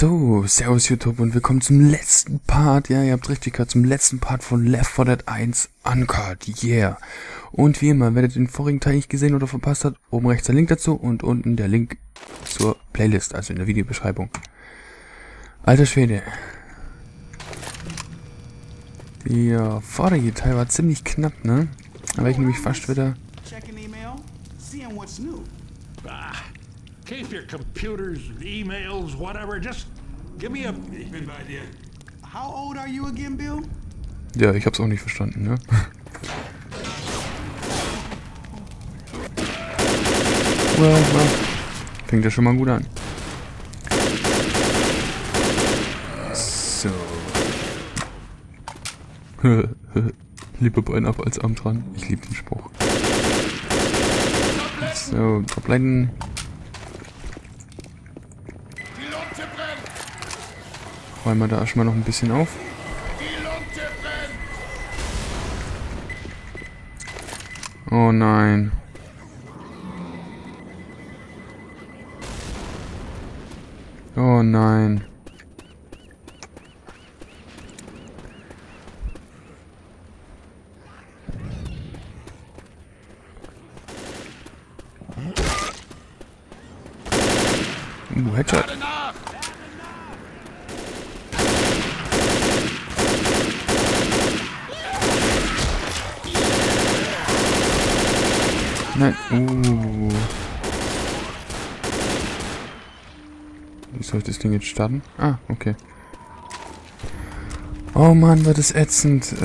So, servus YouTube und willkommen zum letzten Part. Ja, ihr habt richtig gehört, zum letzten Part von Left 4 Dead 1 Uncut, yeah. Und wie immer, wer den vorigen Teil nicht gesehen oder verpasst hat, oben rechts der Link dazu und unten der Link zur Playlist, also in der Videobeschreibung. Alter Schwede. Der vorige Teil war ziemlich knapp, ne? Aber ich nämlich fast wieder... Keep your computers, emails, whatever. Just give me a... Ich bin bei dir. How old are you again, Bill? Ja, ich hab's auch nicht verstanden, ne? Well. Fängt ja schon mal gut an. So. Lieber Bein ab als Arm dran. Ich liebe den Spruch. So, Top-Leiten. Räumen wir da erstmal noch ein bisschen auf. Oh nein. Oh nein. Headshot. Nein. Wie soll ich das Ding jetzt starten? Ah, okay. Oh Mann, wird das ätzend.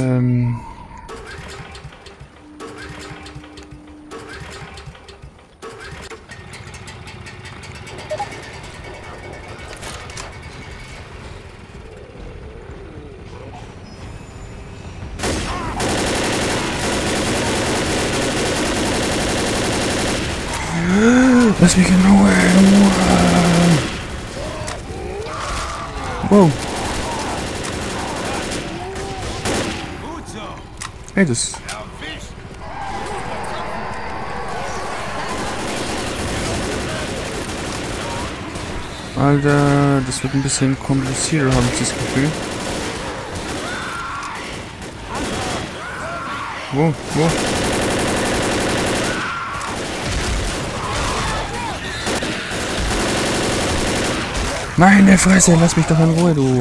Lass mich in Ruhe. Wow. Hey, das... Alter, das wird ein bisschen komplizierter, habe ich das Gefühl. Wow. Meine Fresse, lass mich doch in Ruhe, du.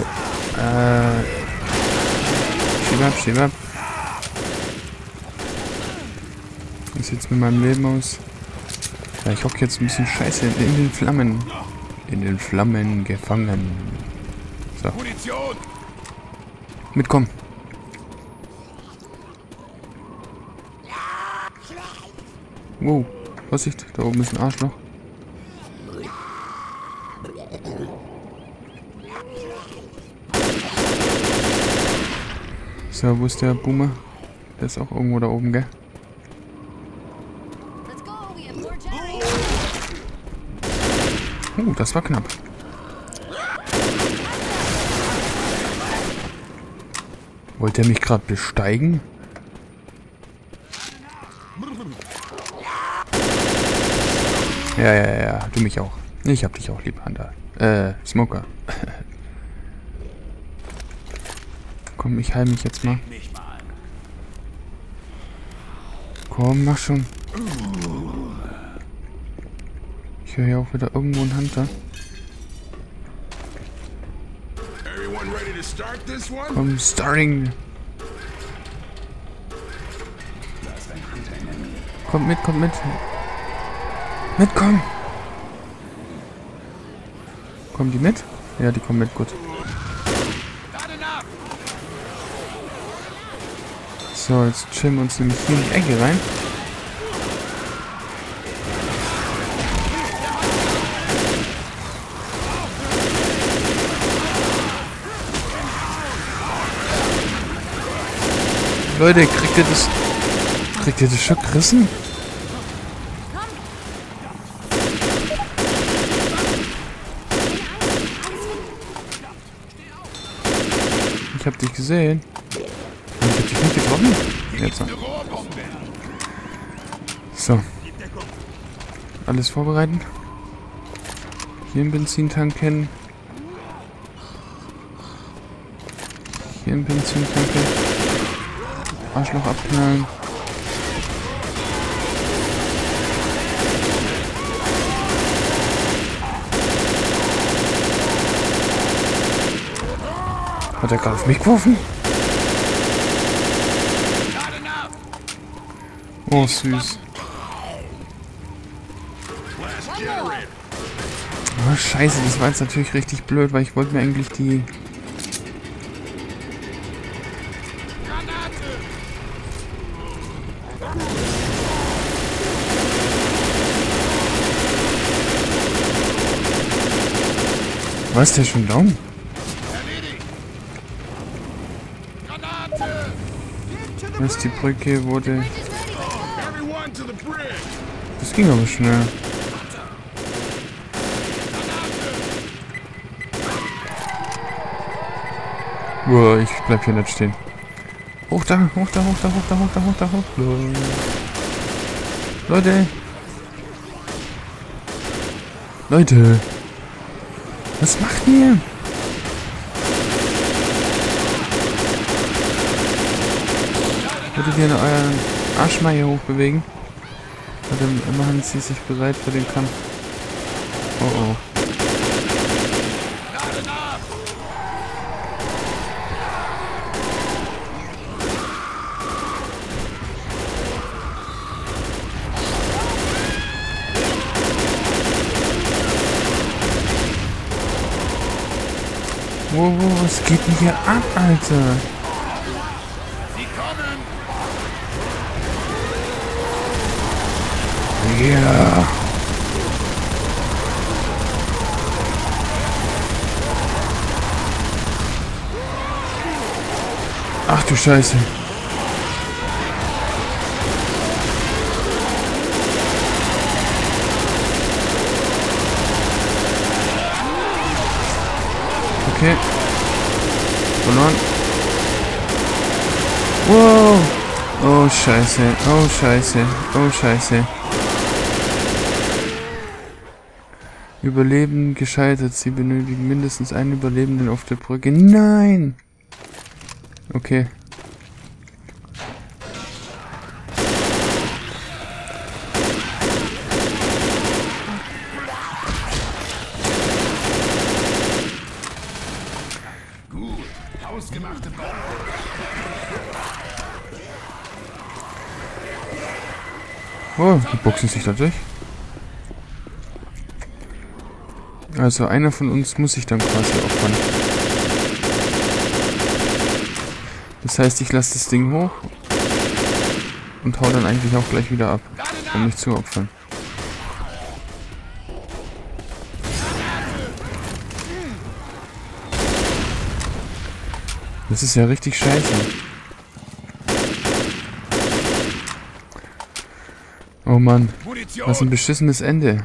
Schieb ab. Wie sieht's mit meinem Leben aus? Ja, ich hocke jetzt ein bisschen scheiße in den Flammen. In den Flammen gefangen. So. Mitkommen. Wow, Vorsicht, da oben ist ein Arschloch. So, wo ist der Boomer? Der ist auch irgendwo da oben, gell? Das war knapp. Wollte er mich gerade besteigen? Ja, du mich auch. Ich hab dich auch lieb, Hunter. Smoker. Komm, ich heil mich jetzt mal. Komm, mach schon. Ich höre hier auch wieder irgendwo einen Hunter. Komm, starting. Kommt mit. Mitkommen. Kommen die mit? Ja, die kommen mit, gut. So, jetzt chillen wir uns nämlich hier in die Ecke rein. Leute, kriegt ihr das schon gerissen? Ich hab dich gesehen. Ich hab dich nicht getroffen. Jetzt. So. Alles vorbereiten. Hier einen Benzintank kennen. den Benzintanke. Arschloch abknallen. Hat er gerade auf mich geworfen? Oh, süß. Oh, scheiße, das war jetzt natürlich richtig blöd, weil ich wollte mir eigentlich die... Was, der ist schon down? Was, die Brücke wurde... Das ging aber schnell. Boah, ich bleib hier nicht stehen. Hoch da, hoch da, hoch da, hoch da, hoch da, hoch da, hoch da. Leute! Leute! Was macht ihr? Würdet ihr euren Arsch mal hier hochbewegen? Und dann machen sie sich bereit für den Kampf. Oh oh. Wow, was geht denn hier ab, Alter? Yeah. Ach du Scheiße. Okay. Verloren. Wow. Oh Scheiße. Oh Scheiße. Oh Scheiße. Überleben gescheitert. Sie benötigen mindestens einen Überlebenden auf der Brücke. Nein! Okay. Gut. Ausgemachte Bombe. Oh, die boxen sich dadurch. Also einer von uns muss sich dann quasi opfern. Das heißt, ich lasse das Ding hoch und hau dann eigentlich auch gleich wieder ab, um mich zu opfern. Das ist ja richtig scheiße. Oh Mann, was ein beschissenes Ende.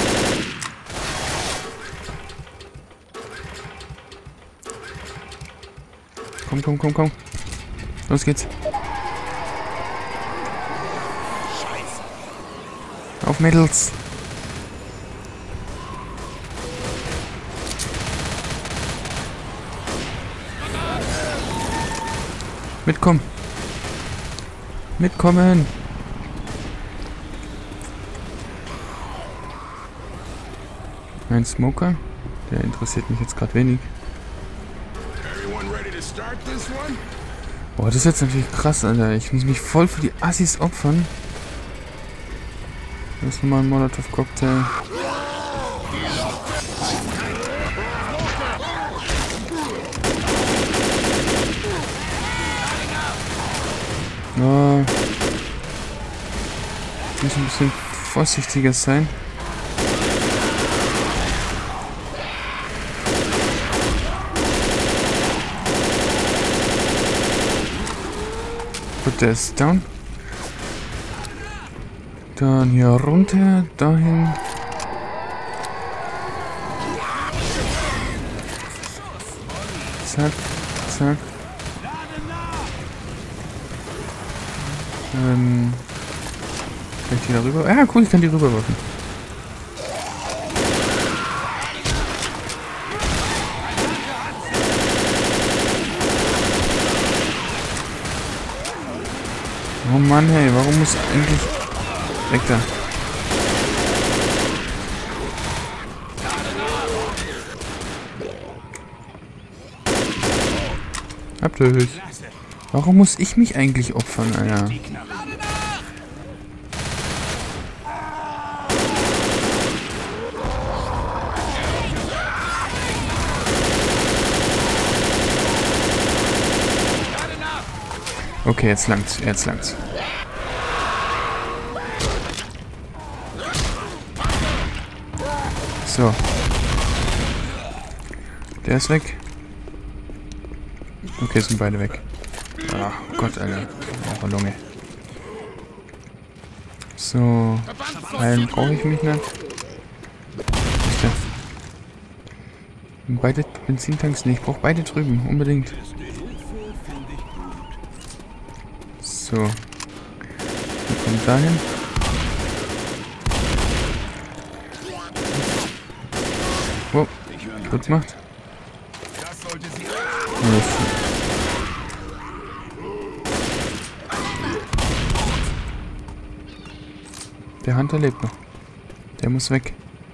Komm, komm, komm, komm. Los geht's. Auf Mädels. Mitkommen. Mitkommen. Ein Smoker. Der interessiert mich jetzt gerade wenig. Boah, das ist jetzt natürlich krass, Alter. Ich muss mich voll für die Assis opfern. Das ist nochmal ein Molotov-Cocktail. Ja. Ich muss ein bisschen vorsichtiger sein. Gut, der ist down. Dann hier runter, dahin. Zack, zack. Kann ich die da rüber? Ja, cool, ich kann die rüberwerfen. Oh Mann, hey, warum muss eigentlich... Weg da. Habt ihr es? Warum muss ich mich eigentlich opfern, Alter? Okay, jetzt langt's, jetzt langt's. So. Der ist weg. Okay, sind beide weg. Ach Gott, Alter. Auch eine Lunge. So. Heilen brauche ich mich nicht. Beide Benzintanks nicht. Ich brauche beide drüben. Unbedingt. So. Wir kommen dahin. Wow. Gut gemacht. Der Hunter lebt noch. Der muss weg.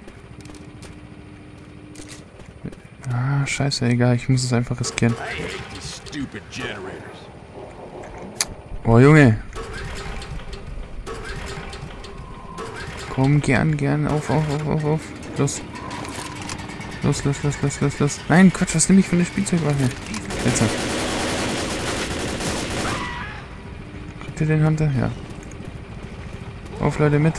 Ah, scheiße, egal. Ich muss es einfach riskieren. Oh, Junge. Komm, gern. Auf. Los. Los. Nein, Quatsch, was nehme ich für eine Spielzeugwaffe? Jetzt. Kriegt ihr den Hunter? Ja. Auf, Leute, mit.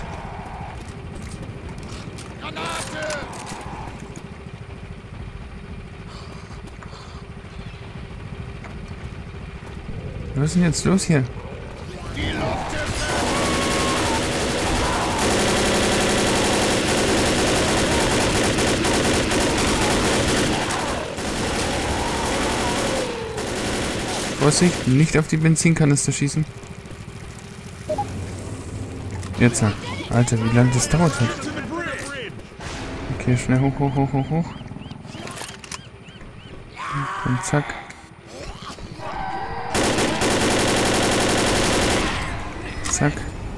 Was ist denn jetzt los hier? Vorsicht, nicht auf die Benzinkanister schießen. Jetzt. Alter, wie lange das dauert hat. Okay, schnell hoch. Und zack. Zack.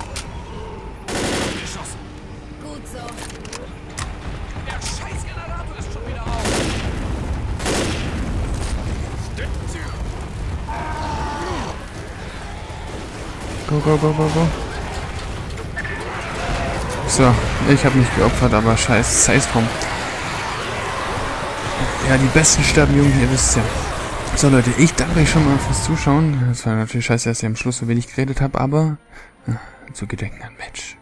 Gut so. Go. So, ich habe mich geopfert, aber scheiß drum. Ja, die Besten sterben, Junge, ihr wisst ja. So Leute, ich danke euch schon mal fürs Zuschauen. Es war natürlich scheiße, dass ich am Schluss so wenig geredet habe, aber zu gedenken an Match.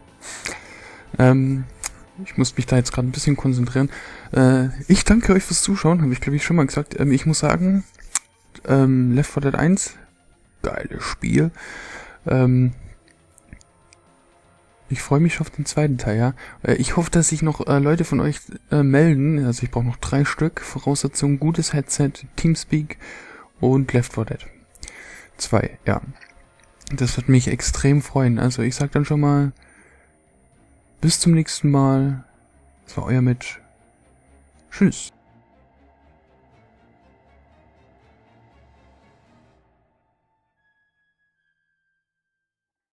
Ich muss mich da jetzt gerade ein bisschen konzentrieren. Ich danke euch fürs Zuschauen, habe ich glaube ich schon mal gesagt. Ich muss sagen, Left 4 Dead 1, geiles Spiel. Ich freue mich auf den zweiten Teil, ja. Ich hoffe, dass sich noch Leute von euch melden. Also ich brauche noch 3 Stück. Voraussetzungen, gutes Headset, Teamspeak und Left 4 Dead 2, ja. Das wird mich extrem freuen. Also ich sag dann schon mal, bis zum nächsten Mal. Das war euer Mitch. Tschüss.